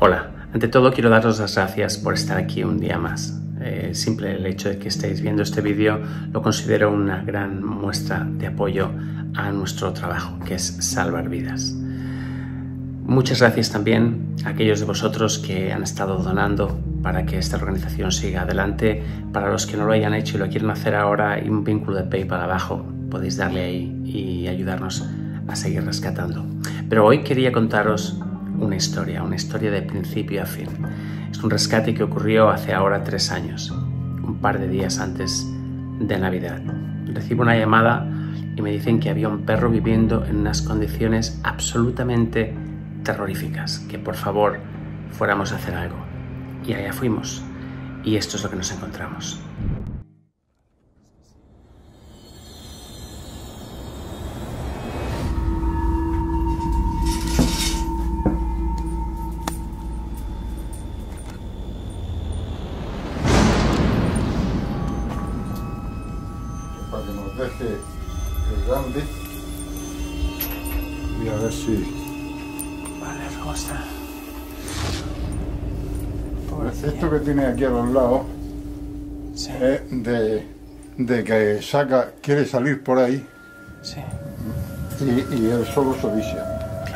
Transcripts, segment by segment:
Hola, ante todo quiero daros las gracias por estar aquí un día más. Simple el hecho de que estéis viendo este vídeo lo considero una gran muestra de apoyo a nuestro trabajo, que es salvar vidas. Muchas gracias también a aquellos de vosotros que han estado donando para que esta organización siga adelante. Para los que no lo hayan hecho y lo quieren hacer ahora, hay un vínculo de PayPal abajo, podéis darle ahí y ayudarnos a seguir rescatando. Pero hoy quería contaros una historia de principio a fin. Es un rescate que ocurrió hace ahora 3 años, un par de días antes de Navidad. Recibo una llamada y me dicen que había un perro viviendo en unas condiciones absolutamente terroríficas, que por favor fuéramos a hacer algo. Y allá fuimos, y esto es lo que nos encontramos. Para que nos deje el grande y a ver si... Vale, ¿cómo está? Esto que tiene aquí a los lados Sí. es de que quiere salir por ahí Sí. y él solo se vicia.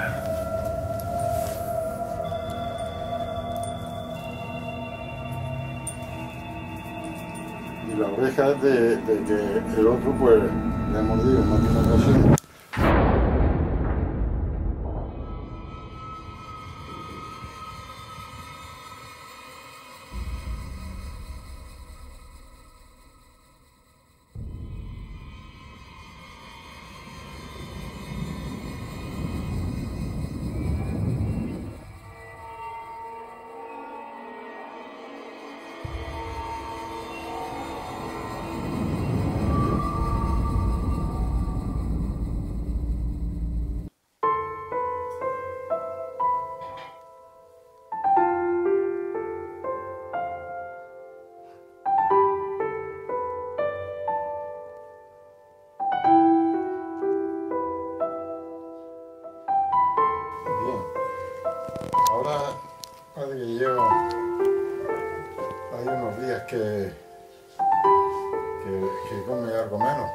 Y la oreja es de que el otro pues le ha mordido en alguna ocasión. Ahora parece que lleva, hay unos días que come algo menos.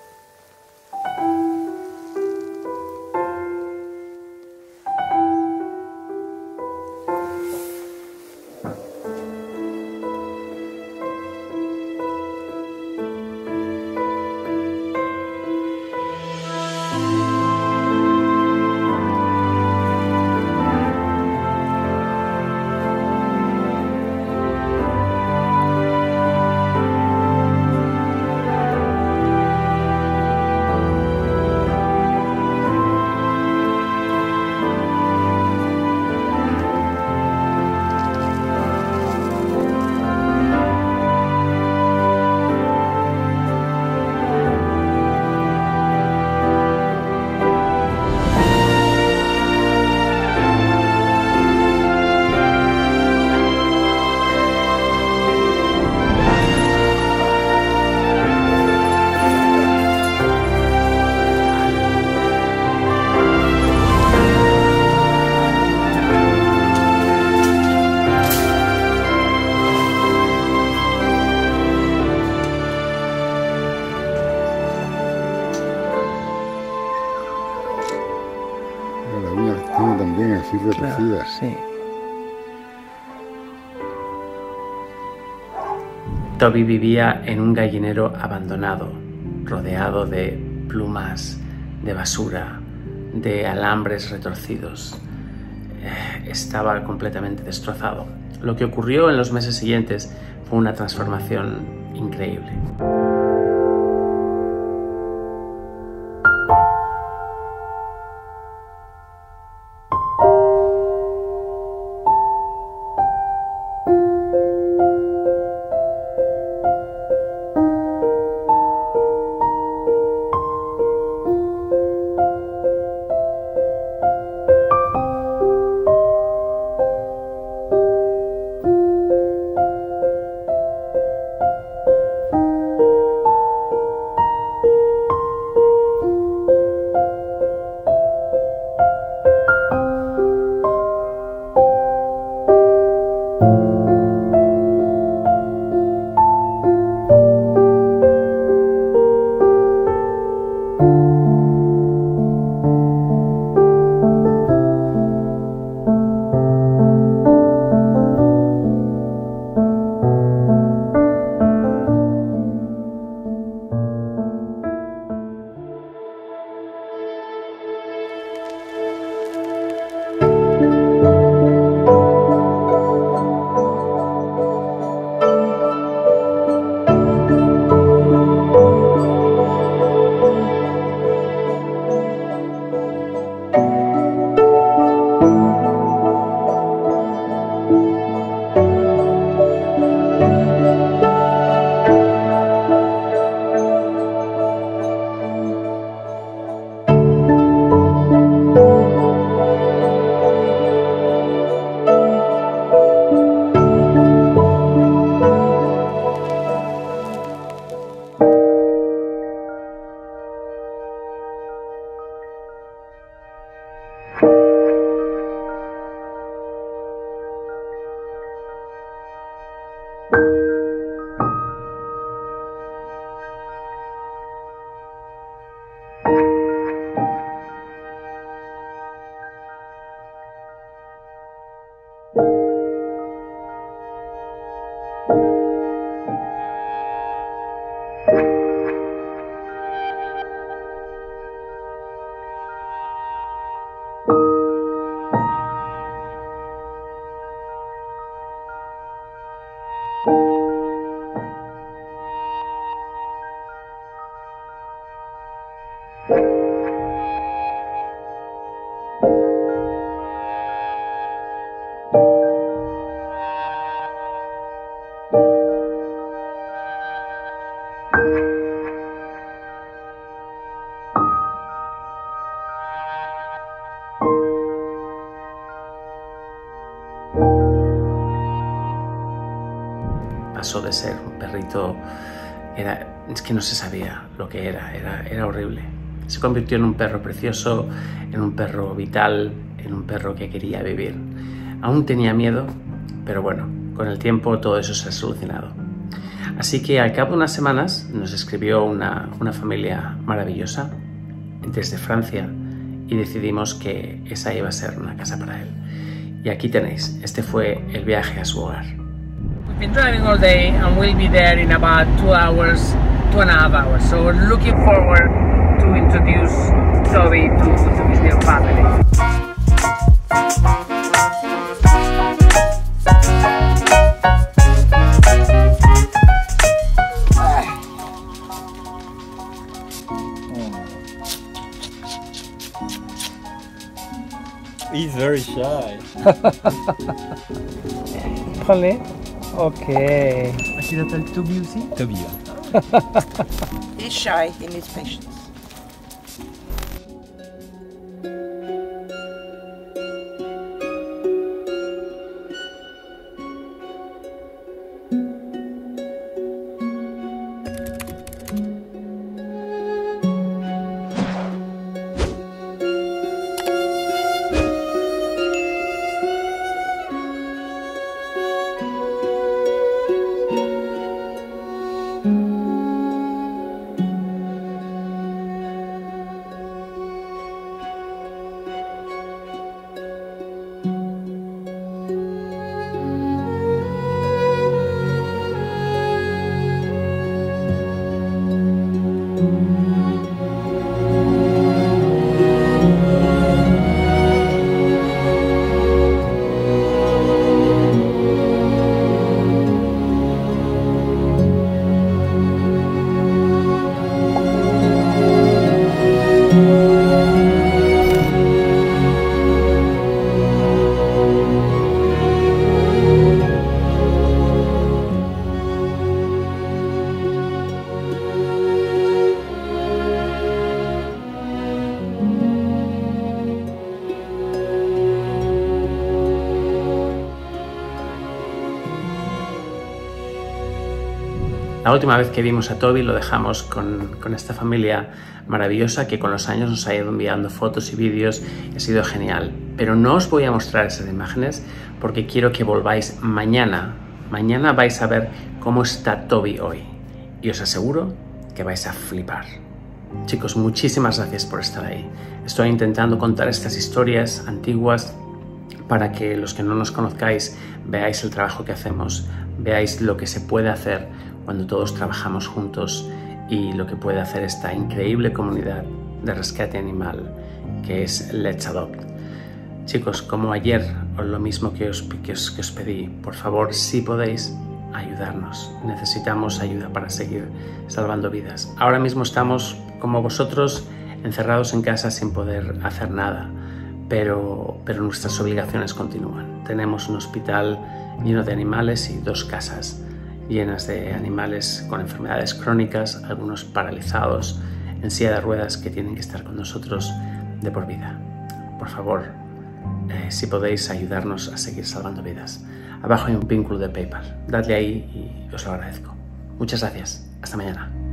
Las uñas tiene también así retorcidas. Sí. Toby vivía en un gallinero abandonado, rodeado de plumas, de basura, de alambres retorcidos. Estaba completamente destrozado. Lo que ocurrió en los meses siguientes fue una transformación increíble. Pasó de ser un perrito, es que no se sabía lo que era horrible. Se convirtió en un perro precioso, en un perro vital, en un perro que quería vivir. Aún tenía miedo, pero bueno, con el tiempo todo eso se ha solucionado. Así que al cabo de unas semanas nos escribió una familia maravillosa desde Francia y decidimos que esa iba a ser una casa para él. Y aquí tenéis, este fue el viaje a su hogar. We've been driving all day and we'll be there in about 2 hours, 2.5 hours. So we're looking forward to introduce Toby to his new family. He's very shy. Prenez. Ok. Est-ce qu'il s'appelle Toby aussi? Toby. He's shy, he needs patience. La última vez que vimos a Toby lo dejamos con esta familia maravillosa que con los años nos ha ido enviando fotos y vídeos y ha sido genial. Pero no os voy a mostrar esas imágenes porque quiero que volváis mañana. Mañana vais a ver cómo está Toby hoy y os aseguro que vais a flipar. Chicos, muchísimas gracias por estar ahí. Estoy intentando contar estas historias antiguas para que los que no nos conozcáis veáis el trabajo que hacemos, veáis lo que se puede hacer cuando todos trabajamos juntos y lo que puede hacer esta increíble comunidad de rescate animal que es Let's Adopt. Chicos, como ayer, os lo mismo que os pedí, por favor, si podéis, ayudarnos. Necesitamos ayuda para seguir salvando vidas. Ahora mismo estamos, como vosotros, encerrados en casa sin poder hacer nada, pero nuestras obligaciones continúan. Tenemos un hospital lleno de animales y 2 casas llenas de animales con enfermedades crónicas, algunos paralizados, en silla de ruedas, que tienen que estar con nosotros de por vida. Por favor, si podéis ayudarnos a seguir salvando vidas. Abajo hay un vínculo de PayPal. Dadle ahí y os lo agradezco. Muchas gracias. Hasta mañana.